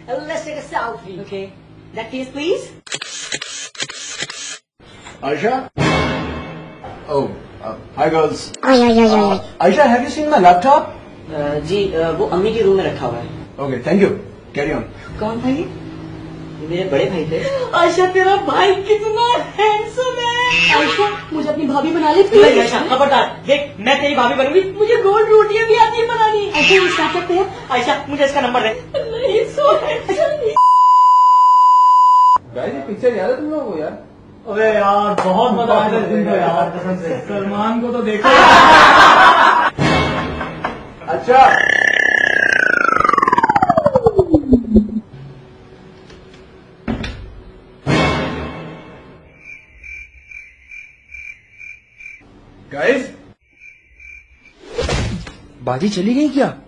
Let's take a selfie. Okay. That case, please. Aisha? Oh, hi girls. Oi. Aisha, have you seen my laptop? जी वो अम्मी के room में रखा हुआ है. Okay, thank you. Carry on. कौन था ये मेरे बड़े भाई थे. आयशा तेरा भाई कितना हैंडसम है. आयशा मुझे अपनी भाभी बना ले प्लीज. नहीं आयशा खबरदार. देख मैं तेरी भाभी बनूंगी. मुझे गोल रोटियां भी आती है बनानी. आयशा ये स्टार्ट करते हैं. आयशा मुझे इसका नंबर दे. नहीं सो हैंडसम. गाइस ये पिक्चर याद है तुम लोगों को यार? अबे यार बहुत मजा आया था इस दिन तो यार कसम से. सलमान को तो देखो. अच्छा. Guys? बाजी चली गई क्या?